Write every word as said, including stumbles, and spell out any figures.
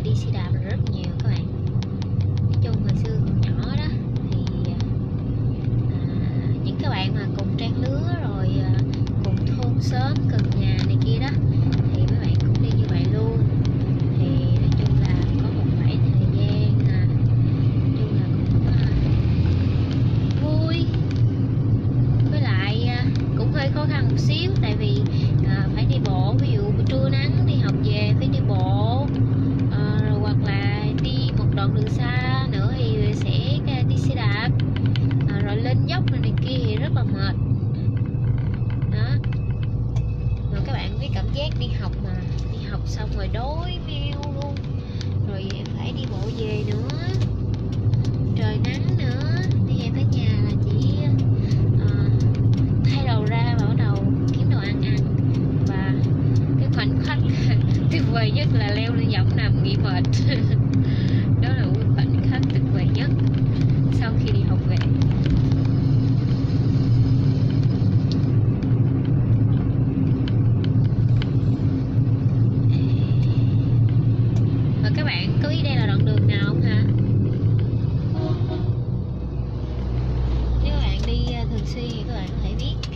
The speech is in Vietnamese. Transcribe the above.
đi xe đạp là rất nhiều các bạn. Nói chung hồi xưa còn nhỏ đó thì à, những các bạn mà cùng trang lứa rồi à, cùng thôn xóm gần nhà này kia đó thì mấy bạn cũng đi như vậy luôn. Thì nói chung là có một khoảng thời gian à, nói chung là cũng à, vui, với lại à, cũng hơi khó khăn một xíu tại vì à, phải đi bộ, ví dụ buổi trưa nắng đi học về phải đi bộ à, rồi hoặc là đi một đoạn đường xa nữa thì sẽ đi xe đạp à, rồi lên dốc này, này kia thì rất là mệt đó. Rồi các bạn biết cảm giác đi học mà đi học xong rồi đói meo luôn, rồi phải đi bộ về nữa, trời nắng nữa, đi về tới nhà là chỉ à, thay đầu ra và bắt đầu kiếm đồ ăn ăn. Và cái khoảnh khắc tuyệt vời nhất là leo lên võng nằm nghỉ mệt. Đó là một khoảnh khắc tuyệt vời nhất sau khi đi học về. Và các bạn có biết đây là đoạn đường nào không hả? Nếu các bạn đi thường xuyên thì các bạn có thể biết